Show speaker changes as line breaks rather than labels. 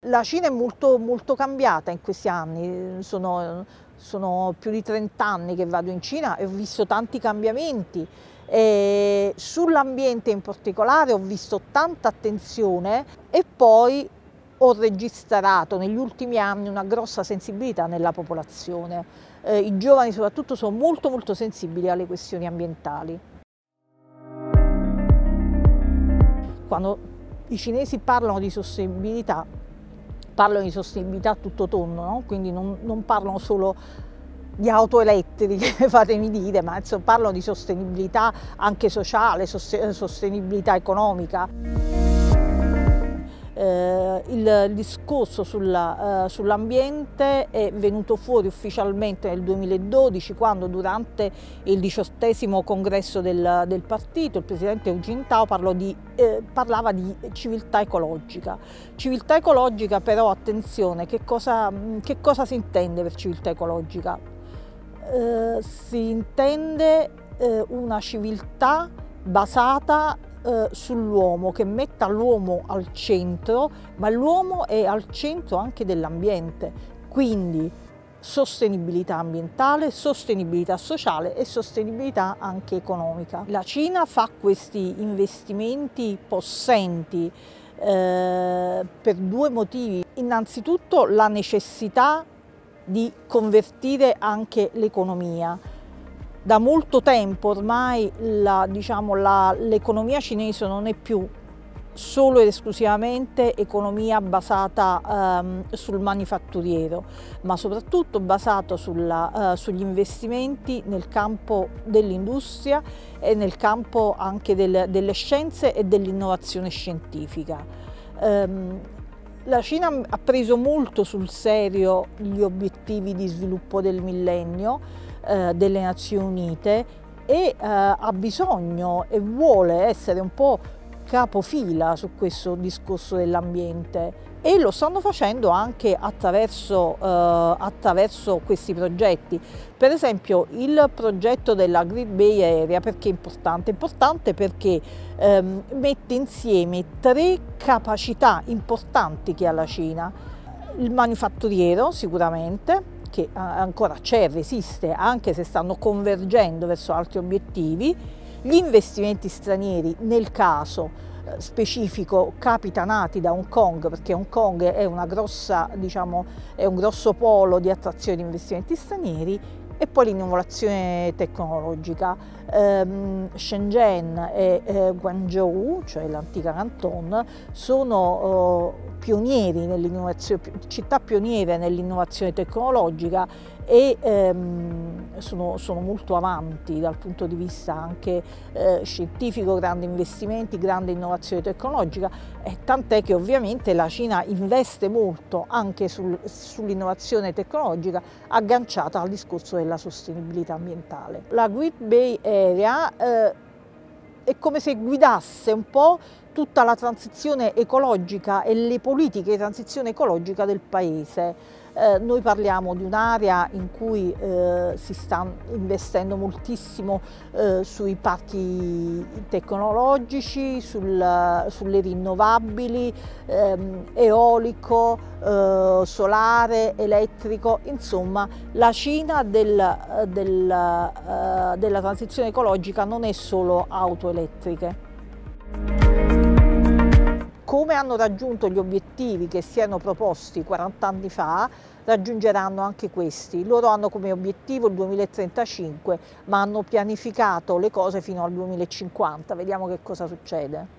La Cina è molto cambiata in questi anni, sono più di 30 anni che vado in Cina e ho visto tanti cambiamenti. Sull'ambiente in particolare ho visto tanta attenzione e poi ho registrato negli ultimi anni una grossa sensibilità nella popolazione. I giovani soprattutto sono molto sensibili alle questioni ambientali. Quando i cinesi parlano di sostenibilità a tutto tondo, no? Quindi non parlano solo di auto elettriche, fatemi dire, ma insomma, parlano di sostenibilità anche sociale, sostenibilità economica. Il discorso sull'ambiente è venuto fuori ufficialmente nel 2012, quando durante il 18° congresso del partito il presidente Hu Jintao parlava di civiltà ecologica. Civiltà ecologica, però attenzione, che cosa si intende per civiltà ecologica? Si intende una civiltà basata sull'uomo, che metta l'uomo al centro, ma l'uomo è al centro anche dell'ambiente, quindi sostenibilità ambientale, sostenibilità sociale e sostenibilità anche economica. La Cina fa questi investimenti possenti per due motivi. Innanzitutto la necessità di convertire anche l'economia. Da molto tempo ormai l'economia cinese non è più solo ed esclusivamente economia basata sul manifatturiero, ma soprattutto basata sugli investimenti nel campo dell'industria e nel campo anche delle scienze e dell'innovazione scientifica. La Cina ha preso molto sul serio gli obiettivi di sviluppo del millennio delle Nazioni Unite e ha bisogno e vuole essere un po' capofila su questo discorso dell'ambiente, e lo stanno facendo anche attraverso questi progetti. Per esempio il progetto della Great Bay Area, perché è importante? È importante perché mette insieme tre capacità importanti che ha la Cina: il manifatturiero sicuramente, che ancora c'è, resiste, anche se stanno convergendo verso altri obiettivi, gli investimenti stranieri, nel caso specifico capitanati da Hong Kong, perché Hong Kong è una grossa, è un grosso polo di attrazione di investimenti stranieri, e poi l'innovazione tecnologica. Shenzhen e Guangzhou, cioè l'antica Canton, sono pionieri nell'innovazione, città pioniere nell'innovazione tecnologica, e sono molto avanti dal punto di vista anche scientifico, grandi investimenti, grande innovazione tecnologica, tant'è che ovviamente la Cina investe molto anche sull'innovazione tecnologica, agganciata al discorso della sostenibilità ambientale. La Great Bay Area è come se guidasse un po' tutta la transizione ecologica e le politiche di transizione ecologica del paese. Noi parliamo di un'area in cui si sta investendo moltissimo sui parchi tecnologici, sulle rinnovabili, eolico, solare, elettrico. Insomma, la Cina della transizione ecologica non è solo auto elettriche. Come hanno raggiunto gli obiettivi che si erano proposti 40 anni fa, raggiungeranno anche questi. Loro hanno come obiettivo il 2035, ma hanno pianificato le cose fino al 2050. Vediamo che cosa succede.